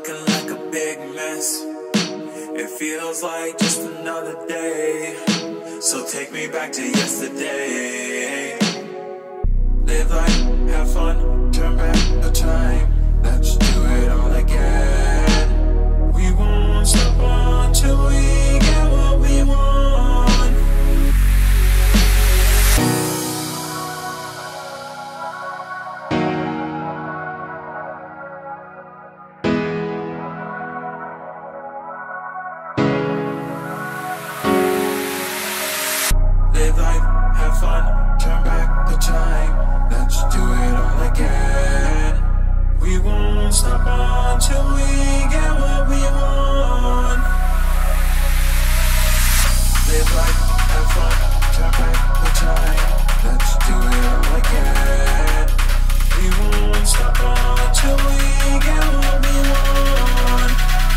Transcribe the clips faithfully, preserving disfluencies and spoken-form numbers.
looking like a big mess. It feels like just another day. So take me back to yesterday. Live life, have fun, turn back the time. Let's do it all again. We won't stop until we get what we want. Live life, have fun, turn back the time. Let's do it all again. We won't stop until we get what we want. Live life, have fun, turn back the time. Let's do it all again. We won't stop until we get what we want.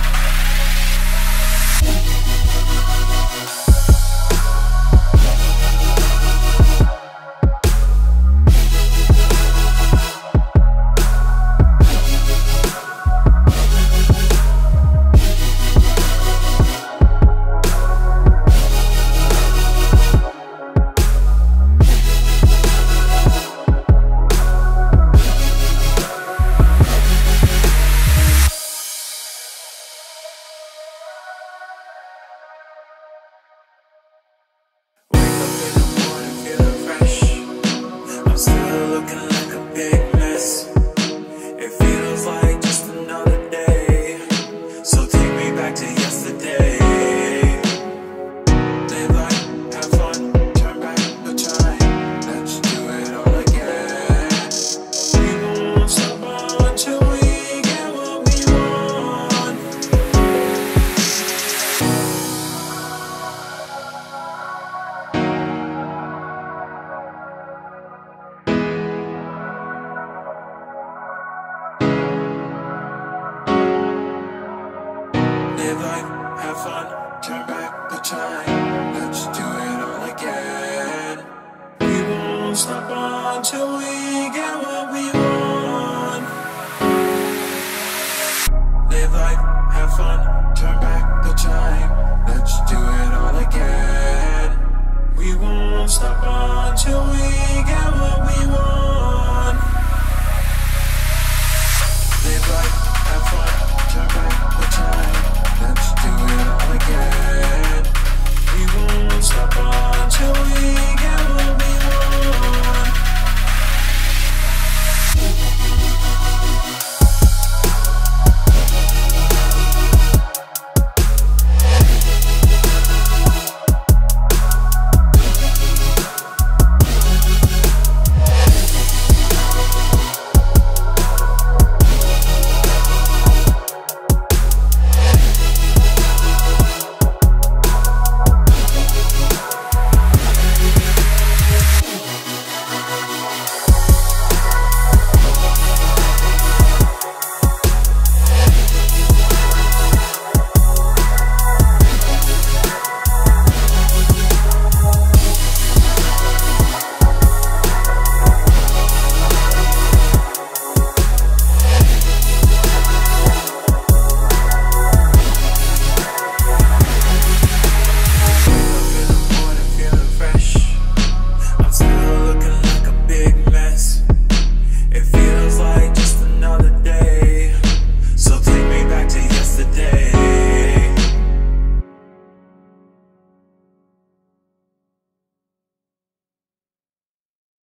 Live life, have fun, turn back the time. Let's do it all again. We won't stop until we get what we want. Live life, have fun, turn back the time. Let's do it all again. We won't stop until we get what we want. Live life, have fun, turn back the time. Let's do it all again. We won't stop.